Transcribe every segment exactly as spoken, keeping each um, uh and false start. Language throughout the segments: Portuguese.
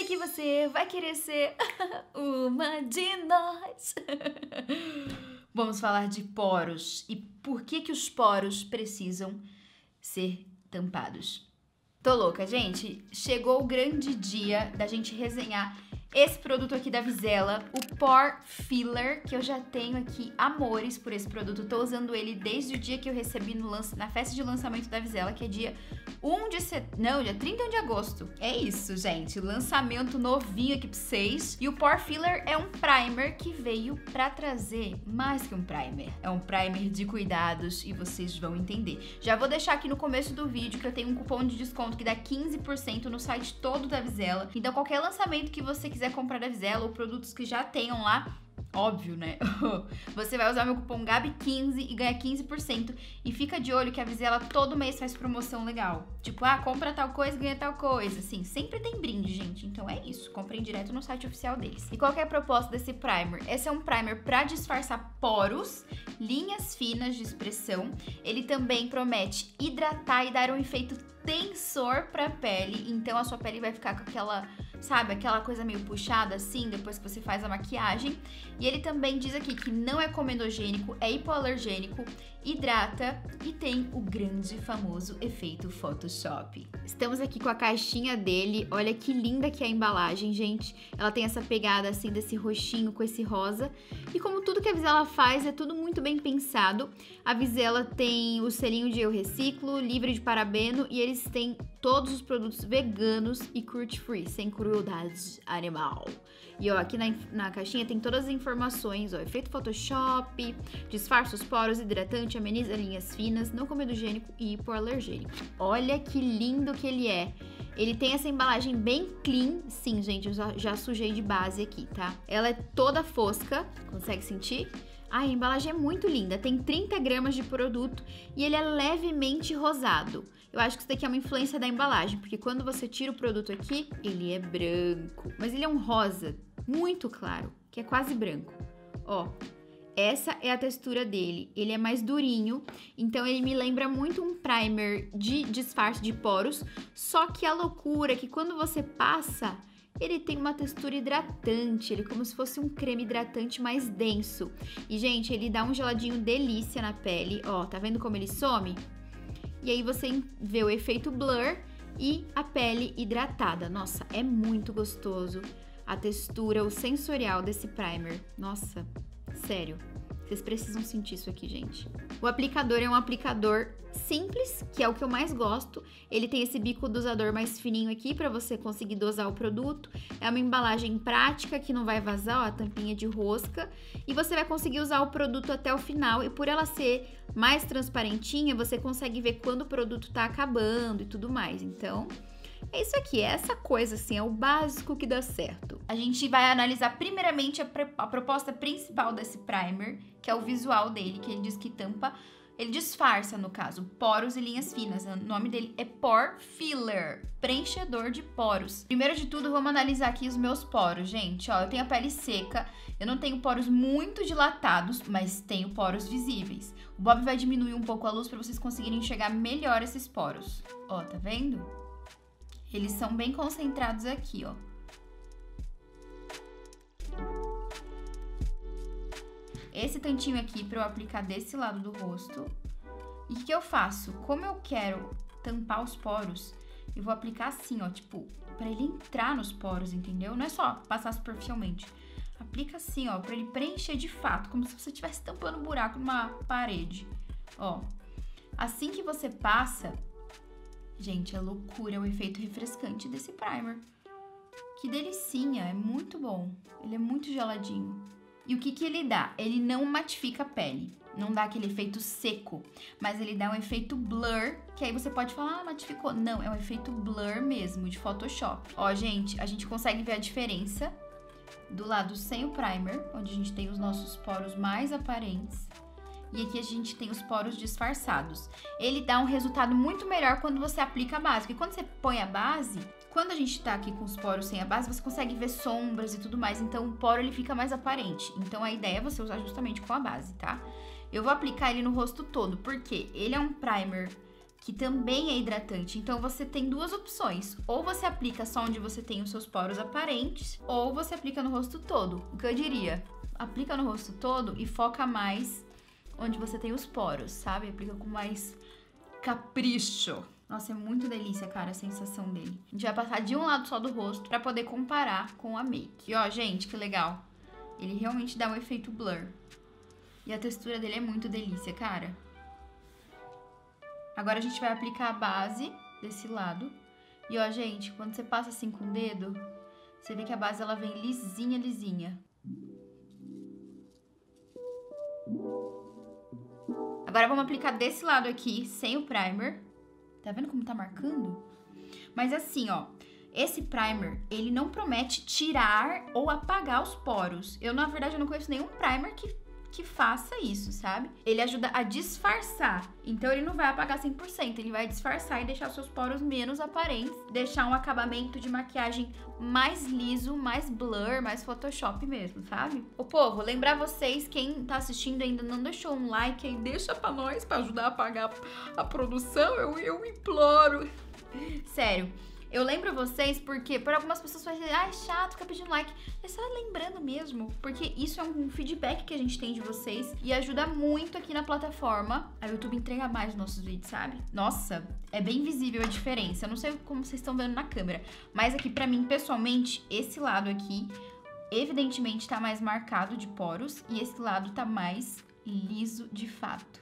que você vai querer ser uma de nós. Vamos falar de poros e por que que os poros precisam ser tampados. Tô louca, gente. Chegou o grande dia da gente resenhar esse produto aqui da Vizela, o Pore Filler, que eu já tenho aqui amores por esse produto. Tô usando ele desde o dia que eu recebi no lance, na festa de lançamento da Vizela, que é dia um de setembro, não, dia trinta e um de agosto. É isso, gente, lançamento novinho aqui pra vocês. E o Pore Filler é um primer que veio pra trazer mais que um primer. É um primer de cuidados e vocês vão entender. Já vou deixar aqui no começo do vídeo que eu tenho um cupom de desconto que dá quinze por cento no site todo da Vizela. Então qualquer lançamento que você quiser comprar da Vizela ou produtos que já tenham lá, óbvio, né? Você vai usar meu cupom Gabi quinze e ganha quinze por cento. E fica de olho que a Vizela todo mês faz promoção legal. Tipo, ah, compra tal coisa, ganha tal coisa. Assim, sempre tem brinde, gente. Então é isso. Comprem direto no site oficial deles. E qual que é a proposta desse primer? Esse é um primer pra disfarçar poros, linhas finas de expressão. Ele também promete hidratar e dar um efeito tensor pra pele. Então a sua pele vai ficar com aquela, sabe, aquela coisa meio puxada assim, depois que você faz a maquiagem. E ele também diz aqui que não é comedogênico, é hipoalergênico, hidrata e tem o grande famoso efeito Photoshop. Estamos aqui com a caixinha dele, olha que linda que é a embalagem, gente. Ela tem essa pegada assim desse roxinho com esse rosa. E como tudo que a Vizela faz, é tudo muito bem pensado. A Vizela tem o selinho de eu reciclo, livre de parabeno, e eles têm todos os produtos veganos e cruelty-free, sem crueldade animal. E ó, aqui na, na caixinha tem todas as informações, ó, efeito Photoshop, disfarça os poros, hidratante, ameniza linhas finas, não comedogênico e hipoalergênico. Olha que lindo que ele é. Ele tem essa embalagem bem clean. Sim, gente, eu já, já sujei de base aqui, tá? Ela é toda fosca, consegue sentir? Ah, a embalagem é muito linda, tem trinta gramas de produto e ele é levemente rosado. Eu acho que isso daqui é uma influência da embalagem, porque quando você tira o produto aqui, ele é branco. Mas ele é um rosa muito claro, que é quase branco. Ó, essa é a textura dele. Ele é mais durinho, então ele me lembra muito um primer de disfarce de poros, só que a loucura é que quando você passa, ele tem uma textura hidratante, ele é como se fosse um creme hidratante mais denso. E, gente, ele dá um geladinho delícia na pele, ó, tá vendo como ele some? E aí você vê o efeito blur e a pele hidratada. Nossa, é muito gostoso a textura, o sensorial desse primer. Nossa, sério. Vocês precisam sentir isso aqui, gente. O aplicador é um aplicador simples, que é o que eu mais gosto. Ele tem esse bico dosador mais fininho aqui para você conseguir dosar o produto. É uma embalagem prática que não vai vazar, ó, a tampinha de rosca. E você vai conseguir usar o produto até o final. E por ela ser mais transparentinha, você consegue ver quando o produto tá acabando e tudo mais. Então, é isso aqui, é essa coisa assim, é o básico que dá certo. A gente vai analisar primeiramente a, a proposta principal desse primer, que é o visual dele, que ele diz que tampa, ele disfarça, no caso, poros e linhas finas. O nome dele é Pore Filler, preenchedor de poros. Primeiro de tudo, vamos analisar aqui os meus poros, gente. Ó, eu tenho a pele seca, eu não tenho poros muito dilatados, mas tenho poros visíveis. O Bob vai diminuir um pouco a luz para vocês conseguirem enxergar melhor esses poros. Ó, tá vendo? Eles são bem concentrados aqui, ó. Esse tantinho aqui pra eu aplicar desse lado do rosto. E o que eu faço? Como eu quero tampar os poros, eu vou aplicar assim, ó, tipo, pra ele entrar nos poros, entendeu? Não é só passar superficialmente. Aplica assim, ó, pra ele preencher de fato, como se você estivesse tampando um buraco numa parede. Ó, assim que você passa... Gente, é loucura, é o efeito refrescante desse primer. Que delicinha, é muito bom. Ele é muito geladinho. E o que que ele dá? Ele não matifica a pele. Não dá aquele efeito seco. Mas ele dá um efeito blur, que aí você pode falar, ah, matificou. Não, é um efeito blur mesmo, de Photoshop. Ó, gente, a gente consegue ver a diferença do lado sem o primer, onde a gente tem os nossos poros mais aparentes. E aqui a gente tem os poros disfarçados. Ele dá um resultado muito melhor quando você aplica a base. Porque quando você põe a base, quando a gente tá aqui com os poros sem a base, você consegue ver sombras e tudo mais. Então o poro ele fica mais aparente. Então a ideia é você usar justamente com a base, tá? Eu vou aplicar ele no rosto todo, porque ele é um primer que também é hidratante. Então você tem duas opções. Ou você aplica só onde você tem os seus poros aparentes, ou você aplica no rosto todo. O que eu diria? Aplica no rosto todo e foca mais onde você tem os poros, sabe? Aplica com mais capricho. Nossa, é muito delícia, cara, a sensação dele. A gente vai passar de um lado só do rosto pra poder comparar com a make. E ó, gente, que legal. Ele realmente dá um efeito blur. E a textura dele é muito delícia, cara. Agora a gente vai aplicar a base desse lado. E ó, gente, quando você passa assim com o dedo, você vê que a base ela vem lisinha, lisinha. Agora vamos aplicar desse lado aqui, sem o primer. Tá vendo como tá marcando? Mas assim, ó, esse primer, ele não promete tirar ou apagar os poros. Eu, na verdade, eu não conheço nenhum primer que, que faça isso, sabe? Ele ajuda a disfarçar. Então, ele não vai apagar cem por cento. Ele vai disfarçar e deixar seus poros menos aparentes. Deixar um acabamento de maquiagem mais liso, mais blur, mais Photoshop mesmo, sabe? Ô, povo, lembrar vocês, quem tá assistindo ainda não deixou um like aí, deixa pra nós, pra ajudar a pagar a produção. Eu, eu imploro. Sério. Eu lembro vocês porque, por algumas pessoas falam assim, ah, é chato ficar pedindo like. É só lembrando mesmo, porque isso é um feedback que a gente tem de vocês e ajuda muito aqui na plataforma. A YouTube entrega mais os nossos vídeos, sabe? Nossa, é bem visível a diferença. Eu não sei como vocês estão vendo na câmera, mas aqui pra mim, pessoalmente, esse lado aqui, evidentemente, tá mais marcado de poros e esse lado tá mais liso de fato.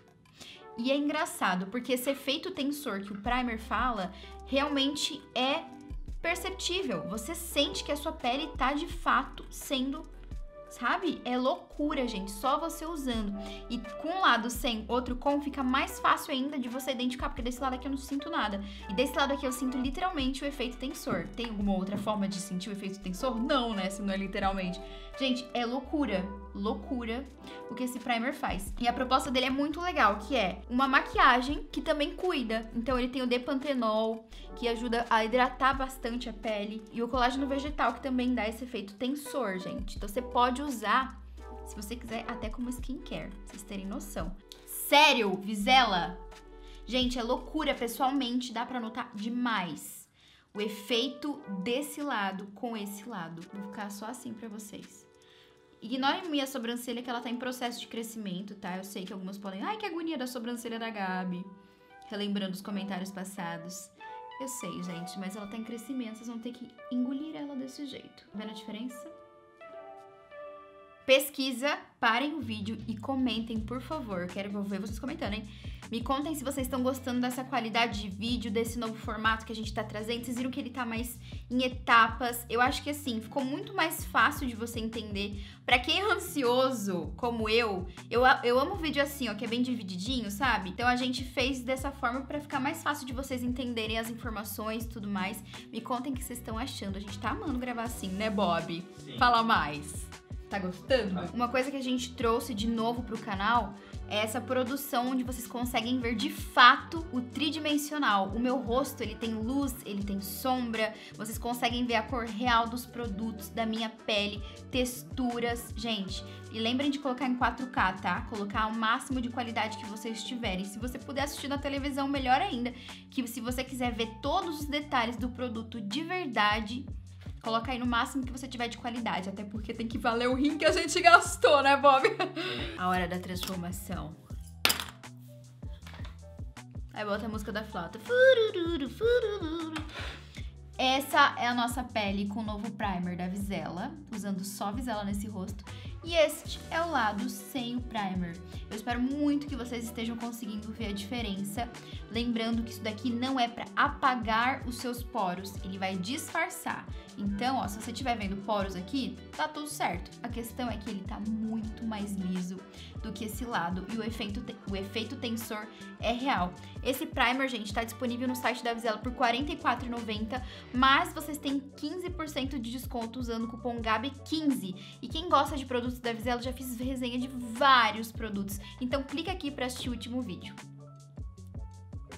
E é engraçado, porque esse efeito tensor que o primer fala realmente é perceptível. Você sente que a sua pele tá de fato sendo, sabe? É loucura, gente, só você usando. E com um lado sem, outro com, fica mais fácil ainda de você identificar, porque desse lado aqui eu não sinto nada. E desse lado aqui eu sinto literalmente o efeito tensor. Tem alguma outra forma de sentir o efeito tensor? Não, né? Se não é literalmente. Gente, é loucura, loucura o que esse primer faz. E a proposta dele é muito legal, que é uma maquiagem que também cuida. Então ele tem o D-Pantenol, que ajuda a hidratar bastante a pele. E o colágeno vegetal, que também dá esse efeito tensor, gente. Então você pode usar, se você quiser, até como skincare, pra vocês terem noção. Sério, Vizela? Gente, é loucura, pessoalmente, dá pra notar demais o efeito desse lado com esse lado. Vou ficar só assim pra vocês. Ignorem minha sobrancelha, que ela tá em processo de crescimento, tá? Eu sei que algumas podem... Ai, que agonia da sobrancelha da Gabi. Relembrando os comentários passados. Eu sei, gente, mas ela tá em crescimento. Vocês vão ter que engolir ela desse jeito. Tá vendo a diferença? Pesquisa, parem o vídeo e comentem, por favor. Quero ver vocês comentando, hein? Me contem se vocês estão gostando dessa qualidade de vídeo, desse novo formato que a gente tá trazendo. Vocês viram que ele tá mais em etapas. Eu acho que, assim, ficou muito mais fácil de você entender. Pra quem é ansioso, como eu, eu, eu amo vídeo assim, ó, que é bem divididinho, sabe? Então a gente fez dessa forma pra ficar mais fácil de vocês entenderem as informações e tudo mais. Me contem o que vocês estão achando. A gente tá amando gravar assim, né, Bob? Sim. Fala mais. Tá gostando? Uma coisa que a gente trouxe de novo pro canal é essa produção onde vocês conseguem ver de fato o tridimensional. O meu rosto, ele tem luz, ele tem sombra, vocês conseguem ver a cor real dos produtos, da minha pele, texturas. Gente, e lembrem de colocar em quatro K, tá? Colocar o máximo de qualidade que vocês tiverem. Se você puder assistir na televisão, melhor ainda. Que se você quiser ver todos os detalhes do produto de verdade... Coloca aí no máximo que você tiver de qualidade, até porque tem que valer o rim que a gente gastou, né, Bob? A hora da transformação. Aí bota a música da flauta. Furururu, furururu. Essa é a nossa pele com o novo primer da Vizela, usando só Vizela nesse rosto. E este é o lado sem o primer. Eu espero muito que vocês estejam conseguindo ver a diferença. Lembrando que isso daqui não é para apagar os seus poros, ele vai disfarçar. Então, ó, se você estiver vendo poros aqui, tá tudo certo. A questão é que ele tá muito mais liso do que esse lado e o efeito, o efeito tensor é real. Esse primer, gente, tá disponível no site da Vizela por quarenta e quatro reais e noventa centavos, mas vocês têm quinze por cento de desconto usando o cupom Gabi quinze. E quem gosta de produtos da Vizela, já fiz resenha de vários produtos. Então clica aqui para assistir o último vídeo.